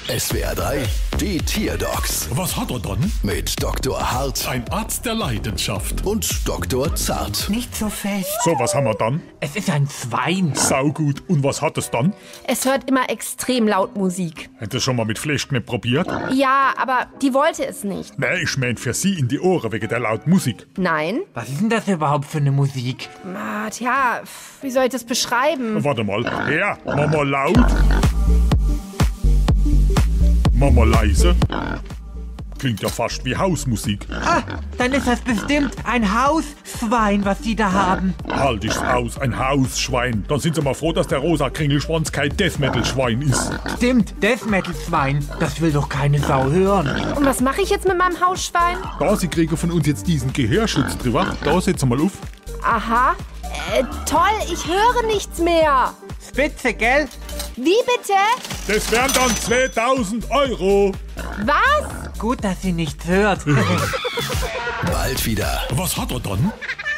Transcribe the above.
SWR 3, die Tierdocs Was hat er dann? mit Dr. Hart Ein Arzt der Leidenschaft. und Dr. Zart. Nicht so fest. So, was haben wir dann? Es ist ein Schwein. Saugut. Und was hat es dann? Es hört immer extrem laut Musik. Hättest du schon mal mit Fleischknepp probiert? Ja, aber die wollte es nicht. Nee, ich mein für sie in die Ohren wegen der lauten Musik. Nein? Was ist denn das überhaupt für eine Musik? Tja, wie soll ich das beschreiben? Warte mal. Ja, Mama laut. Mama leise. Klingt ja fast wie Hausmusik. Ah, dann ist das bestimmt ein Hausschwein, was die da haben. Halt ich's aus, ein Hausschwein. Dann sind sie mal froh, dass der rosa Kringelschwanz kein Death-Metal-Schwein ist. Stimmt, Death Metal Schwein. Das will doch keine Sau hören. Und was mache ich jetzt mit meinem Hausschwein? Da, sie kriegen von uns jetzt diesen Gehörschutz drüber. Da, setz mal auf. Aha. Toll, ich höre nichts mehr. Spitze, gell? Wie bitte? Das wären dann 2000 Euro. Was? Gut, dass sie nichts hört. Bald wieder. Was hat er dann?